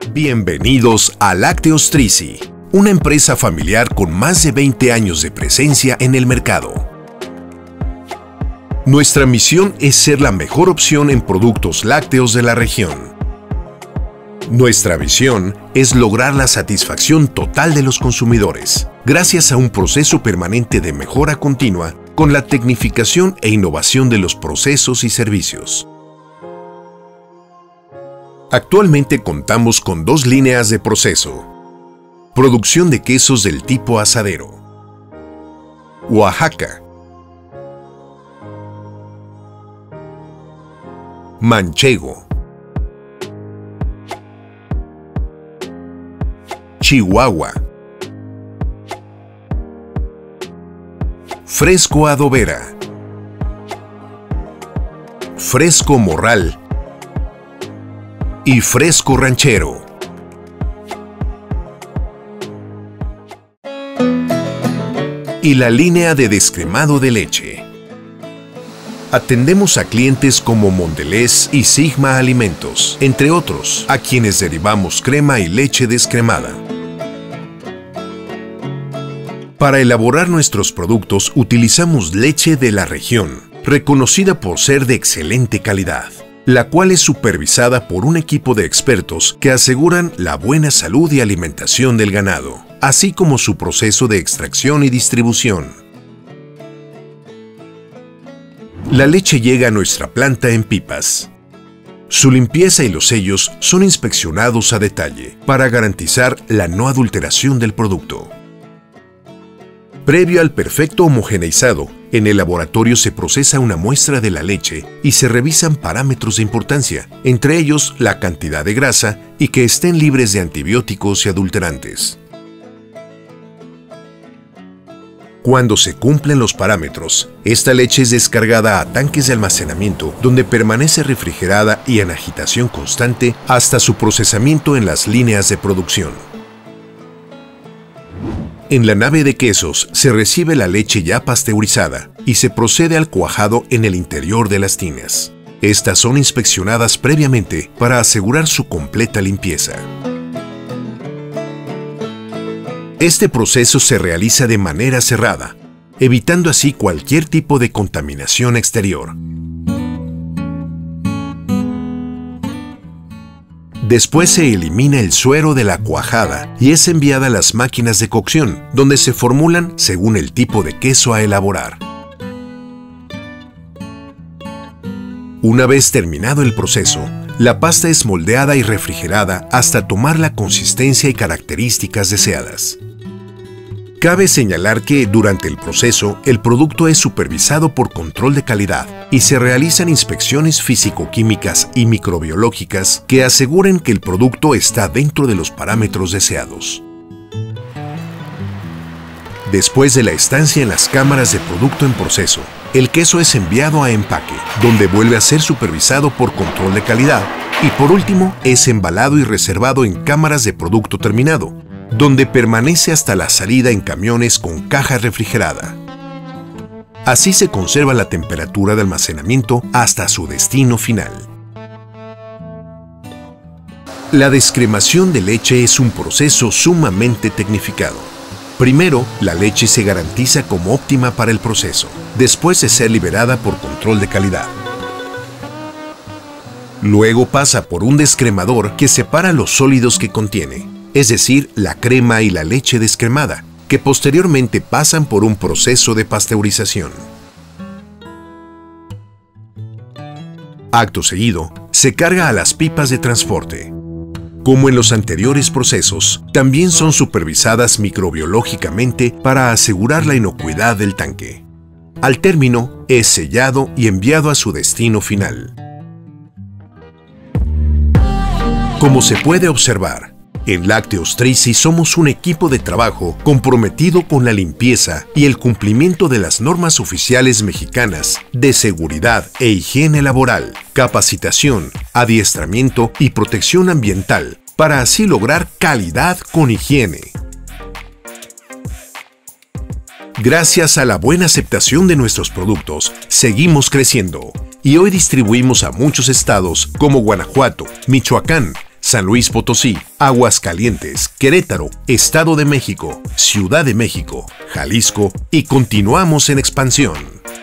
Bienvenidos a Lácteos Trisi, una empresa familiar con más de 20 años de presencia en el mercado. Nuestra misión es ser la mejor opción en productos lácteos de la región. Nuestra visión es lograr la satisfacción total de los consumidores, gracias a un proceso permanente de mejora continua con la tecnificación e innovación de los procesos y servicios. Actualmente contamos con 2 líneas de proceso. Producción de quesos del tipo asadero. Oaxaca. Manchego. Chihuahua. Fresco adobera. Fresco morral. Y fresco ranchero. Y la línea de descremado de leche. Atendemos a clientes como Mondelez y Sigma Alimentos, entre otros, a quienes derivamos crema y leche descremada. Para elaborar nuestros productos utilizamos leche de la región, reconocida por ser de excelente calidad, la cual es supervisada por un equipo de expertos que aseguran la buena salud y alimentación del ganado, así como su proceso de extracción y distribución. La leche llega a nuestra planta en pipas. Su limpieza y los sellos son inspeccionados a detalle para garantizar la no adulteración del producto. Previo al perfecto homogeneizado, en el laboratorio se procesa una muestra de la leche y se revisan parámetros de importancia, entre ellos la cantidad de grasa y que estén libres de antibióticos y adulterantes. Cuando se cumplen los parámetros, esta leche es descargada a tanques de almacenamiento donde permanece refrigerada y en agitación constante hasta su procesamiento en las líneas de producción. En la nave de quesos se recibe la leche ya pasteurizada y se procede al cuajado en el interior de las tinas. Estas son inspeccionadas previamente para asegurar su completa limpieza. Este proceso se realiza de manera cerrada, evitando así cualquier tipo de contaminación exterior. Después se elimina el suero de la cuajada y es enviada a las máquinas de cocción, donde se formulan según el tipo de queso a elaborar. Una vez terminado el proceso, la pasta es moldeada y refrigerada hasta tomar la consistencia y características deseadas. Cabe señalar que, durante el proceso, el producto es supervisado por control de calidad y se realizan inspecciones físico-químicas y microbiológicas que aseguren que el producto está dentro de los parámetros deseados. Después de la estancia en las cámaras de producto en proceso, el queso es enviado a empaque, donde vuelve a ser supervisado por control de calidad y, por último, es embalado y reservado en cámaras de producto terminado, donde permanece hasta la salida en camiones con caja refrigerada. Así se conserva la temperatura de almacenamiento hasta su destino final. La descremación de leche es un proceso sumamente tecnificado. Primero, la leche se garantiza como óptima para el proceso, después de ser liberada por control de calidad. Luego pasa por un descremador que separa los sólidos que contiene, es decir, la crema y la leche descremada, que posteriormente pasan por un proceso de pasteurización. Acto seguido, se carga a las pipas de transporte. Como en los anteriores procesos, también son supervisadas microbiológicamente para asegurar la inocuidad del tanque. Al término, es sellado y enviado a su destino final. Como se puede observar, en Lácteos Trisi somos un equipo de trabajo comprometido con la limpieza y el cumplimiento de las normas oficiales mexicanas de seguridad e higiene laboral, capacitación, adiestramiento y protección ambiental, para así lograr calidad con higiene. Gracias a la buena aceptación de nuestros productos, seguimos creciendo y hoy distribuimos a muchos estados como Guanajuato, Michoacán, San Luis Potosí, Aguascalientes, Querétaro, Estado de México, Ciudad de México, Jalisco y continuamos en expansión.